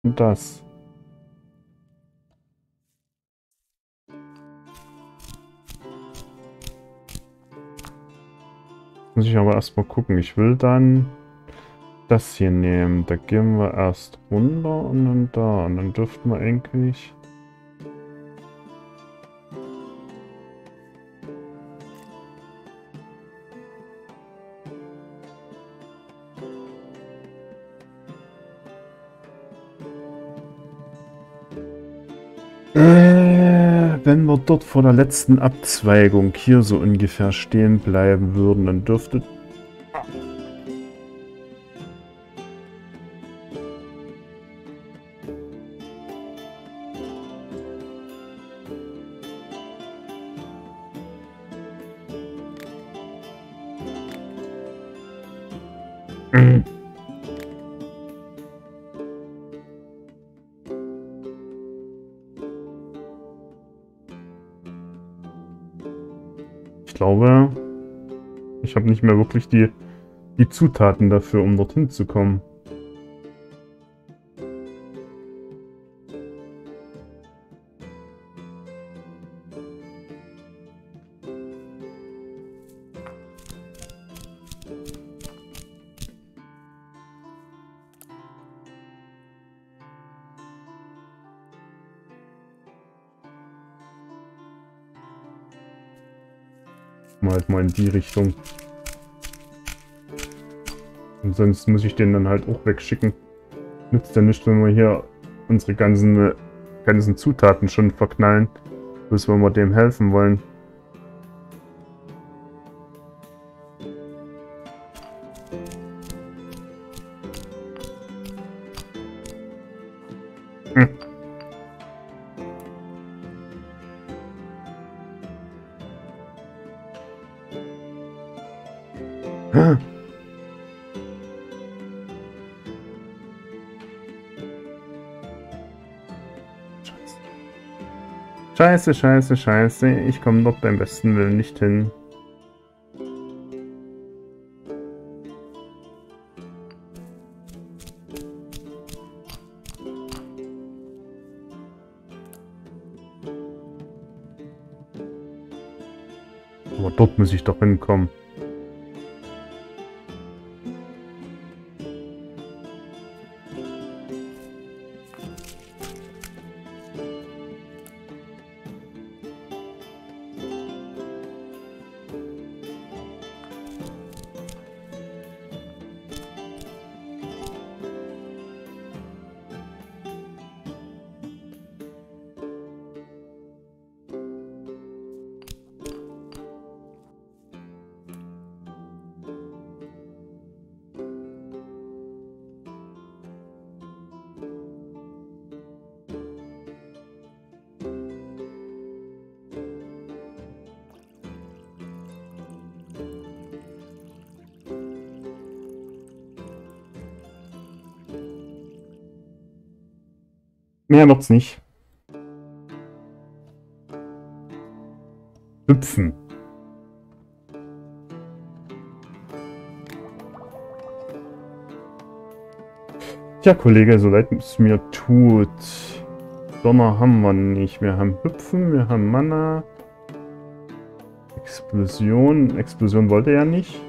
Und das. Muss ich aber erstmal gucken. Ich will dann das hier nehmen. Da gehen wir erst runter und dann da. Und dann dürften wir eigentlich... Wenn wir dort vor der letzten Abzweigung hier so ungefähr stehen bleiben würden, dann dürfte... Ich glaube, ich habe nicht mehr wirklich die Zutaten dafür, um dorthin zu kommen. Mal halt mal in die Richtung. Und sonst muss ich den dann halt auch wegschicken. Nützt ja nicht, wenn wir hier unsere ganzen Zutaten schon verknallen. Bloß wenn wir dem helfen wollen. Hm. Scheiße, scheiße, scheiße. Ich komme dort beim besten Willen nicht hin. Aber dort muss ich doch hinkommen. Mehr wird's nicht. Hüpfen. Tja, Kollege, so leid es mir tut. Donner haben wir nicht. Wir haben Hüpfen, wir haben Mana. Explosion. Explosion wollte er nicht.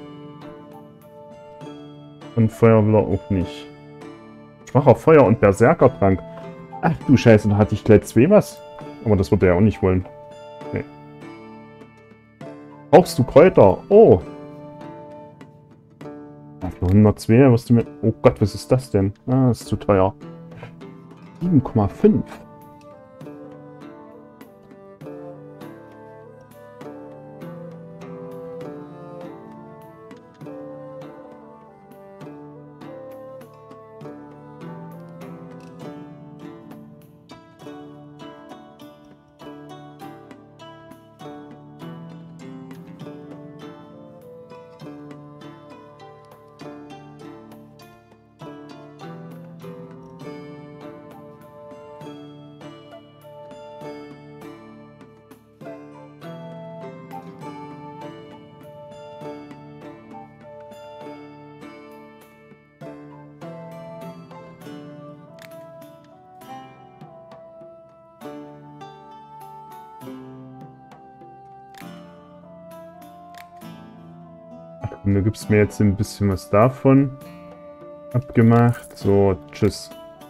Und Feuer will er auch nicht. Schwacher Feuer- und Berserkertrank. Ach du Scheiße, da hatte ich gleich zwei was. Aber das wird er ja auch nicht wollen. Nee. Brauchst du Kräuter? Oh. Für 102 wirst du mir... Oh Gott, was ist das denn? Ah, das ist zu teuer. 7,5. Und du gibst mir jetzt ein bisschen was davon. Abgemacht. So, tschüss.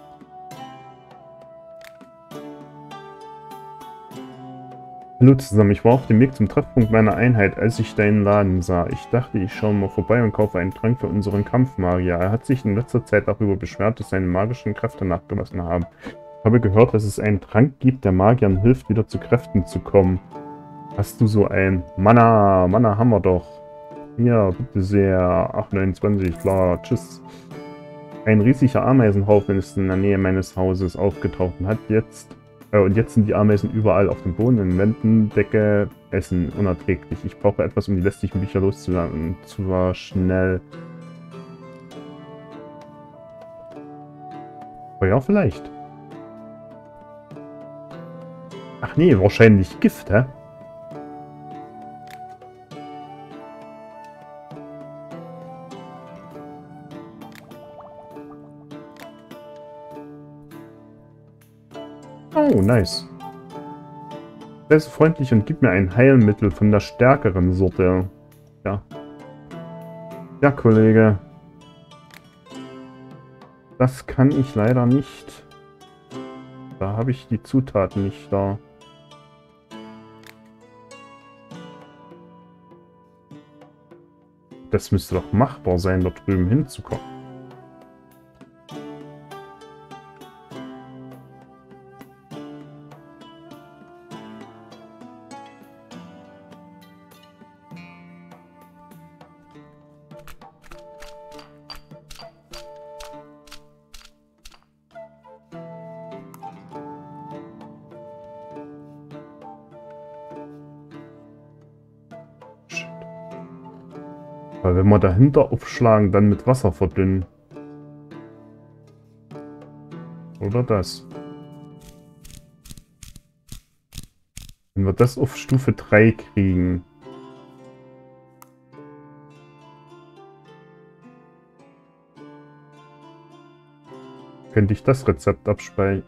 Hallo zusammen, ich war auf dem Weg zum Treffpunkt meiner Einheit, als ich deinen Laden sah. Ich dachte, ich schaue mal vorbei und kaufe einen Trank für unseren Kampfmagier. Er hat sich in letzter Zeit darüber beschwert, dass seine magischen Kräfte nachgelassen haben. Ich habe gehört, dass es einen Trank gibt, der Magiern hilft, wieder zu Kräften zu kommen. Hast du so ein Mana? Mana haben wir doch. Ja, bitte sehr. 829, klar. Tschüss. Ein riesiger Ameisenhaufen ist in der Nähe meines Hauses aufgetaucht und jetzt sind die Ameisen überall auf dem Boden, in den Wänden, Decke, Essen unerträglich. Ich brauche etwas, um die lästigen Bücher loszuwerden. Und zwar schnell. Feuer vielleicht. Ach nee, wahrscheinlich Gift, hä? Oh, nice. Sei so freundlich und gib mir ein Heilmittel von der stärkeren Sorte. Ja. Ja, Kollege. Das kann ich leider nicht. Da habe ich die Zutaten nicht da. Das müsste doch machbar sein, dort drüben hinzukommen. Weil wenn wir dahinter aufschlagen, dann mit Wasser verdünnen. Oder das. Wenn wir das auf Stufe 3 kriegen. Könnte ich das Rezept abspeichern.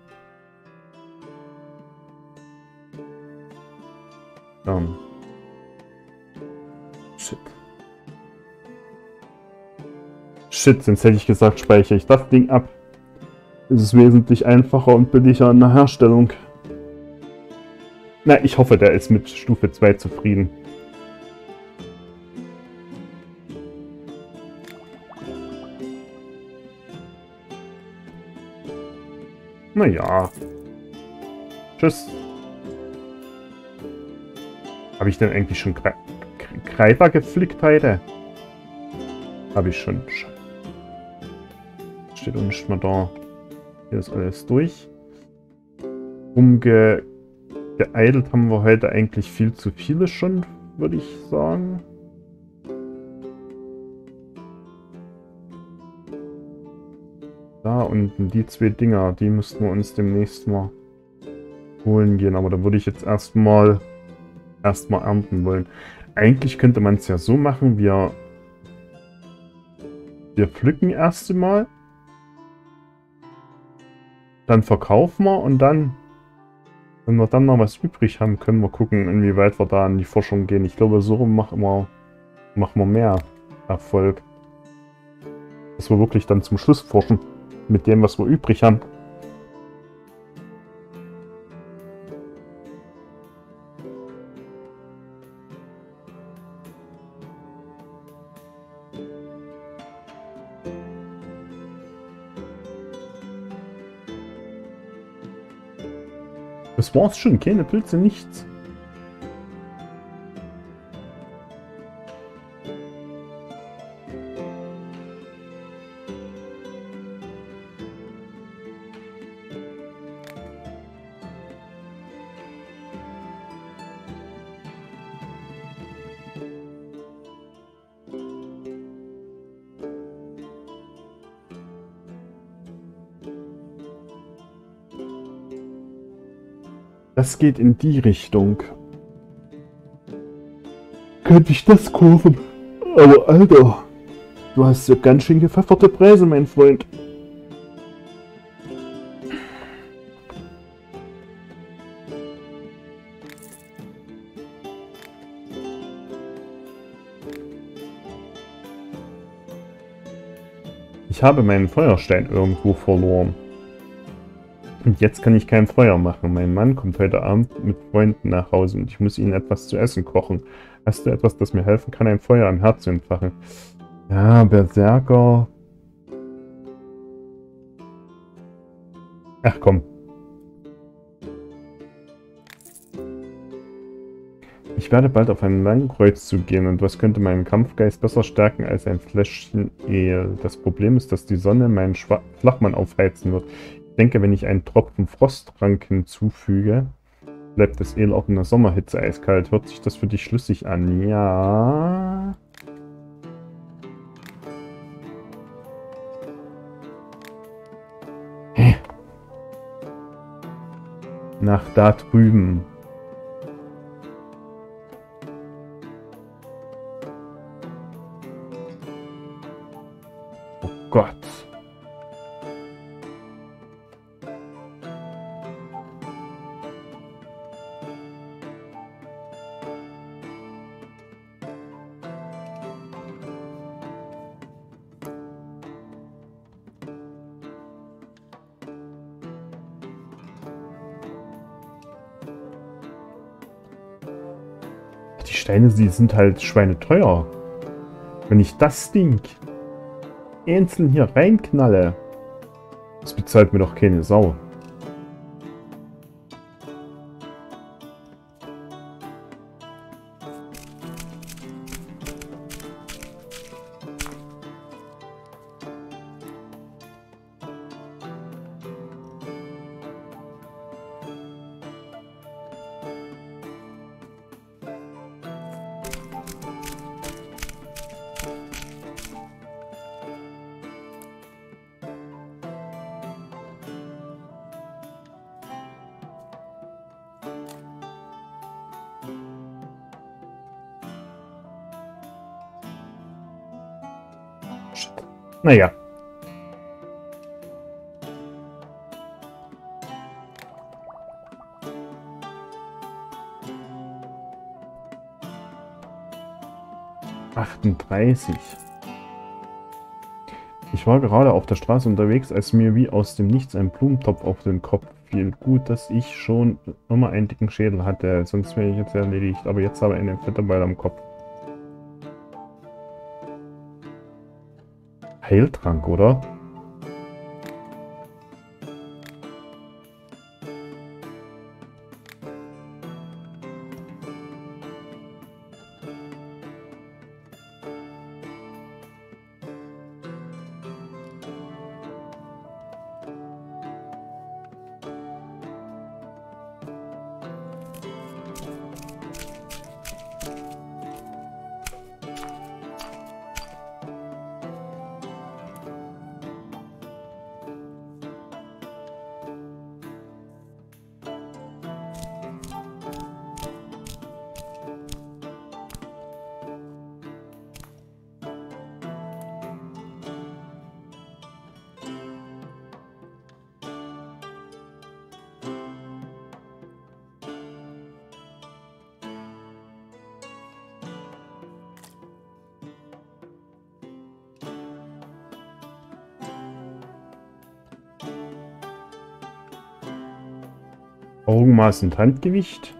Shit. Shit, sonst hätte ich gesagt, speichere ich das Ding ab. Es ist wesentlich einfacher und billiger in der Herstellung. Na, ich hoffe, der ist mit Stufe 2 zufrieden. Naja. Tschüss. Habe ich denn eigentlich schon Greifer geflickt heute? Habe ich schon. Steht auch nicht mehr da. Hier ist alles durch. Geeitelt haben wir heute eigentlich viel zu viele schon, würde ich sagen. Da unten, die zwei Dinger, die müssten wir uns demnächst mal holen gehen. Aber da würde ich jetzt erstmal ernten wollen. Eigentlich könnte man es ja so machen, wir pflücken erst einmal. Dann verkaufen wir und dann, wenn wir dann noch was übrig haben, können wir gucken, inwieweit wir da in die Forschung gehen. Ich glaube, so machen wir mehr Erfolg. Dass wir wirklich dann zum Schluss forschen mit dem, was wir übrig haben. Das war's schon, keine Pilze, nichts. Das geht in die Richtung. Könnte ich das kaufen? Aber Alter, du hast ja ganz schön gepfefferte Preise, mein Freund. Ich habe meinen Feuerstein irgendwo verloren. Und jetzt kann ich kein Feuer machen. Mein Mann kommt heute Abend mit Freunden nach Hause und ich muss ihnen etwas zu essen kochen. Hast du etwas, das mir helfen kann, ein Feuer im Herz zu entfachen? Ja, Berserker. Ach komm. Ich werde bald auf einen langen Kreuzzug gehen und was könnte meinen Kampfgeist besser stärken als ein Fläschchen Ale? Das Problem ist, dass die Sonne meinen Flachmann aufheizen wird. Ich denke, wenn ich einen Tropfen Frosttrank hinzufüge, bleibt das Ale auch in der Sommerhitze eiskalt. Hört sich das für dich schlüssig an? Ja. Nach da drüben. Oh Gott. Die Steine, die sind halt schweineteuer. Wenn ich das Ding einzeln hier reinknalle, das bezahlt mir doch keine Sau. Naja. Ich war gerade auf der Straße unterwegs, als mir wie aus dem Nichts ein Blumentopf auf den Kopf fiel. Gut, dass ich schon immer einen dicken Schädel hatte, sonst wäre ich jetzt erledigt. Aber jetzt habe ich einen fetten Ball am Kopf. Heiltrank, oder? Augenmaß und Handgewicht.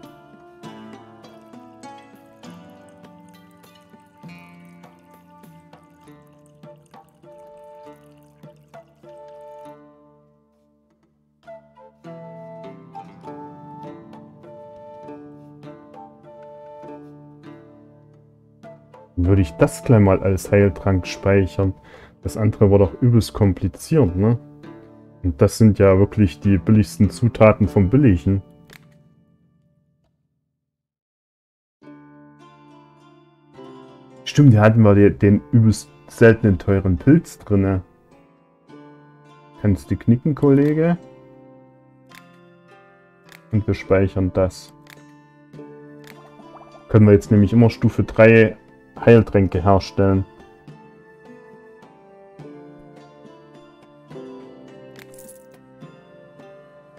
Dann würde ich das gleich mal als Heiltrank speichern. Das andere war doch übelst kompliziert, ne? Und das sind ja wirklich die billigsten Zutaten vom Billigen. Stimmt, hier hatten wir den übelst seltenen teuren Pilz drin. Kannst du knicken, Kollege? Und wir speichern das. Können wir jetzt nämlich immer Stufe 3 Heiltränke herstellen.